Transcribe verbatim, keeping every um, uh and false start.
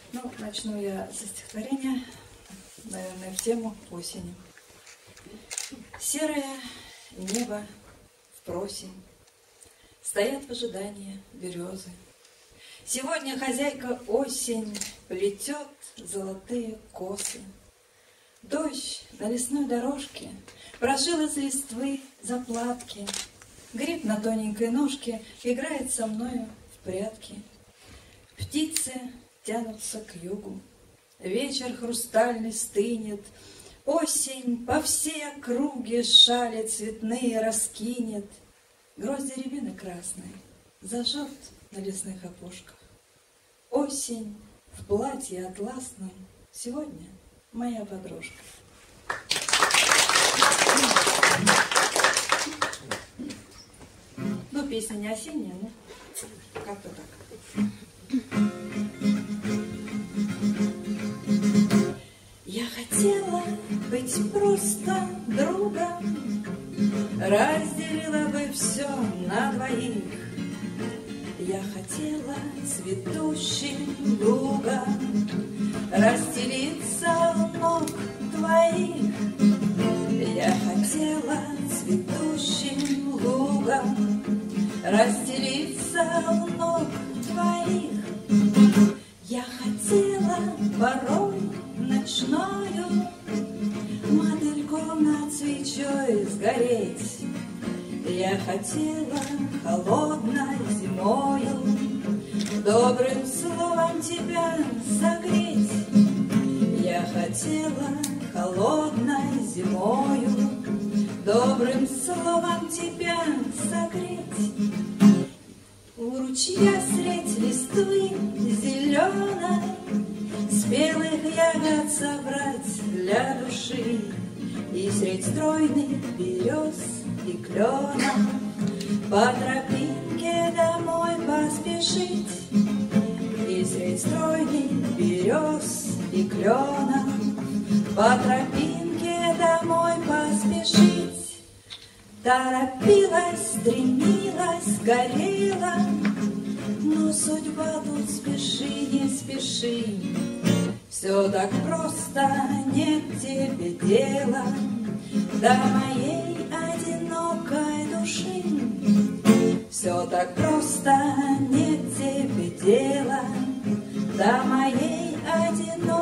Ну, начну я со стихотворения, наверное, в тему осени. Серое небо в просень, стоят в ожидании березы. Сегодня хозяйка осень плетет золотые косы. Дождь на лесной дорожке прошил из листвы заплатки. Гриб на тоненькой ножке играет со мною в прятки. Птицы тянутся к югу, вечер хрустальный стынет, осень по всей округе шали цветные раскинет. Грозди рябины красной зажжет на лесных опушках. Осень в платье атласном сегодня моя подружка. Ну, песня не осенняя, но как-то так. Я хотела быть просто другом, разделила бы все на двоих. Я хотела цветущим лугом расстелиться у ног твоих. Я хотела цветущим лугом расстелиться у ног твоих. Я хотела порой ночною мотыльком над свечой сгореть. Я хотела холодной зимою добрым словом тебя согреть. Я хотела холодной зимою добрым словом тебя согреть. У ручья средь листвы зеленой спелых ягод собрать для души, и средь стройных берез и клена по тропинке домой поспешить. И средь стройных берез и клена по тропинке домой поспешить. Торопилась, стремилась, горела, но судьба тут спеши, не спеши. Все так просто, нет тебе дела до моей одинокой души. Все так просто, нет тебе дела до моей одинокой